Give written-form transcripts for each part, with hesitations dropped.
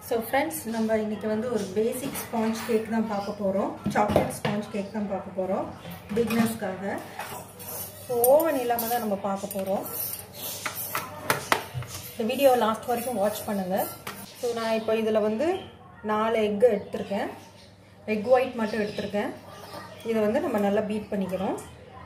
So friends, நம்ம இன்னைக்கு வந்து ஒரு பேசிக் ஸ்பாஞ்ச் கேக் தான் பார்க்க போறோம். சாக்லேட் ஸ்பாஞ்ச் கேக் தான் பார்க்க போறோம் பிகினர்ஸ்க்காக. ஓவன் இல்லாம தான் நம்ம பார்க்க போறோம். இந்த வீடியோ லாஸ்ட் வரைக்கும் வாட்ச் பண்ணுங்க. ஸோ நான் இப்போ இதில் வந்து 4 எக் எடுத்திருக்கேன். எக் ஒயிட் மட்டும் எடுத்திருக்கேன். இதை வந்து நம்ம நல்லா பீட் பண்ணிக்கிறோம்.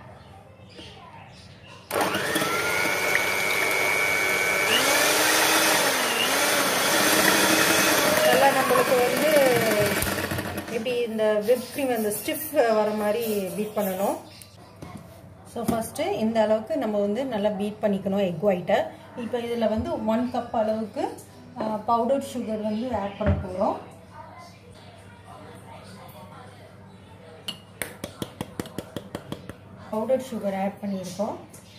நம்மளுக்கு வந்து எப்படி இந்த whipped cream அந்த ஸ்டிஃப் வர மாதிரி பீட் பண்ணணும். ஸோ ஃபஸ்ட்டு இந்த அளவுக்கு நம்ம வந்து நல்லா பீட் பண்ணிக்கணும் எக் ஒயிட்டை. இப்போ இதில் வந்து 1 கப் அளவுக்கு பவுடர் சுகர் வந்து ஆட் பண்ண போகிறோம். பவுடர் சுகர் ஆட் பண்ணியிருக்கோம்.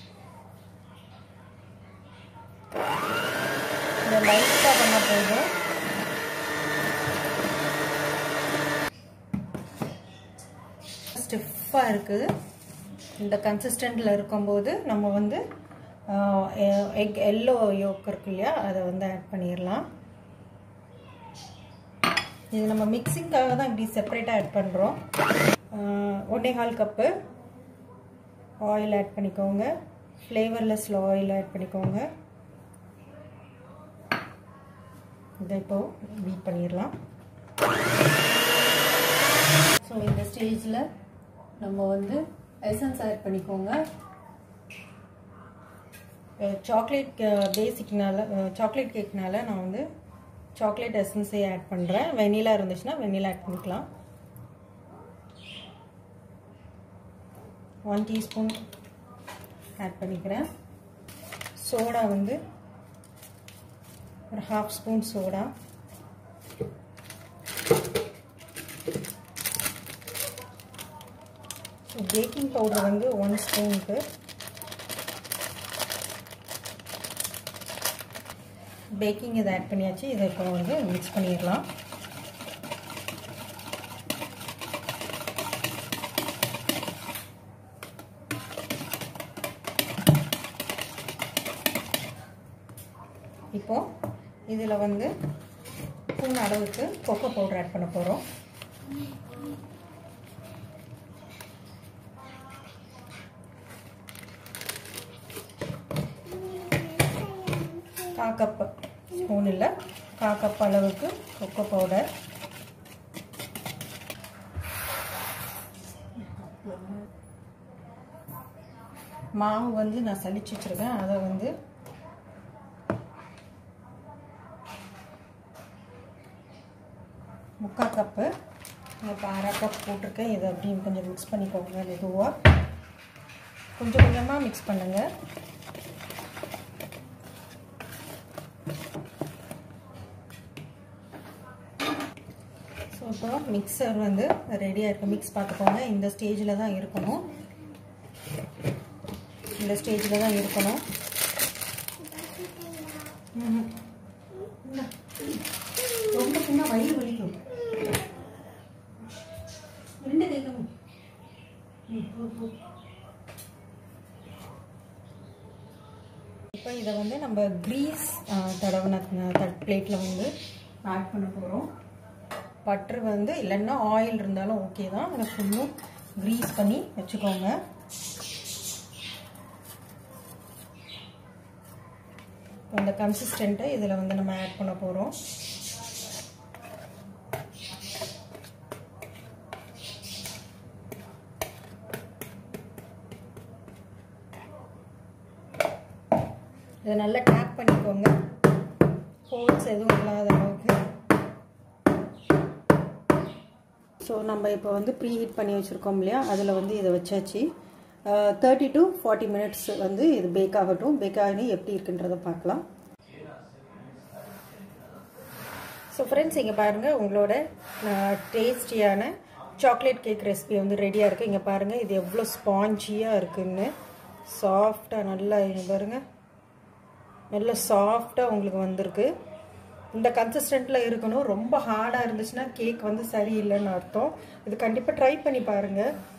இதை லைட்டாக பண்ண போதும். ஸ்டிஃபாக இருக்குது. இந்த கன்சிஸ்டன்ட்டில் இருக்கும்போது நம்ம வந்து எக் எல்லோ யோக் இருக்கு இல்லையா, அதை வந்து ஆட் பண்ணிடலாம். இது நம்ம மிக்சிங்காக தான் இப்படி செப்பரேட்டாக ஆட் பண்ணுறோம். 1.25 கப்பு ஆயில் ஆட் பண்ணிக்கோங்க. ஃப்ளேவர்லெஸ் ஆயில் ஆட் பண்ணிக்கோங்க. இதை இப்போது பீட் பண்ணிடலாம். ஸோ இந்த ஸ்டேஜில் நம்ம வந்து எசன்ஸ் ஆட் பண்ணிக்கோங்க. சாக்லேட் பேசிக்னால சாக்லேட் கேக்னால நான் வந்து சாக்லேட் எசன்ஸே ஆட் பண்ணுறேன். வெனிலா இருந்துச்சுன்னா வெனிலா ஆட் பண்ணிக்கலாம். 1 டீஸ்பூன் ஆட் பண்ணிக்கிறேன். சோடா வந்து ஒரு 1/2 ஸ்பூன் சோடா. பேக்கிங் பவுடர் வந்து 1 ஸ்பூனுக்கு. பேக்கிங் இதை ஆட் பண்ணியாச்சு. இதை இப்போ வந்து மிக்ஸ் பண்ணிடலாம். இப்போ இதில் வந்து ஸ்பூன் அளவுக்கு கொக்கோ பவுடர் ஆட் பண்ண போகிறோம். கப் ஸ்பூன் இல்லை, 1/4 கப் அளவுக்கு கொக்கோ பவுடர். மாவு வந்து நான் சலிச்சு வச்சிருக்கேன். அதை வந்து முக்கால் கப்பு, இப்போ 1/2 கப் போட்டிருக்கேன். இதை அப்படின்னு கொஞ்சம் மிக்ஸ் பண்ணிக்கோங்க. மெதுவாக கொஞ்சம் கொஞ்சமாக மிக்ஸ் பண்ணுங்கள். இப்போ மிக்சர் வந்து ரெடியாக இருக்குது. மிக்ஸ் பார்த்துக்கோங்க. இந்த ஸ்டேஜில் தான் இருக்கணும். இந்த ஸ்டேஜில் தான் இருக்கணும். ரொம்ப சின்ன வயிறு வலிக்கும். 2 கேட்கணும். இப்போ இதை வந்து நம்ம கிரீஸ் தடவின பிளேட்டில் வந்து ஆட் பண்ண போகிறோம். பட்டர் வந்து இல்லைன்னா ஆயில் இருந்தாலும் ஓகே தான். அதை ஃபுல்லும் க்ரீஸ் பண்ணி வச்சுக்கோங்க. அந்த கன்சிஸ்டண்ட்டை இதில் வந்து நம்ம ஆட் பண்ண போகிறோம். இதை நல்லா டேப் பண்ணிக்கோங்க. ஹோல்ஸ் எதுவும் இல்லாத அளவுக்கு. ஸோ நம்ம இப்போ வந்து ப்ரீ ஹீட் பண்ணி வச்சுருக்கோம் இல்லையா, அதில் வந்து இதை வச்சாச்சு. 30 to 40 மினிட்ஸ் வந்து இது பேக் ஆகட்டும். பேக் ஆகி எப்படி இருக்குன்றதை பார்க்கலாம். ஸோ ஃப்ரெண்ட்ஸ், இங்கே பாருங்கள், உங்களோட டேஸ்டியான சாக்லேட் கேக் ரெசிபி வந்து ரெடியாக இருக்குது. இங்கே பாருங்கள், இது எவ்வளோ ஸ்பாஞ்சியாக இருக்குதுன்னு. சாஃப்டாக நல்லா இங்கே பாருங்கள், நல்லா சாஃப்டாக உங்களுக்கு வந்திருக்கு. இந்த கன்சிஸ்டண்ட்டில் இருக்கணும். ரொம்ப ஹார்டாக இருந்துச்சுன்னா கேக் வந்து சரியில்லைன்னு அர்த்தம். இது கண்டிப்பாக ட்ரை பண்ணி பாருங்கள்.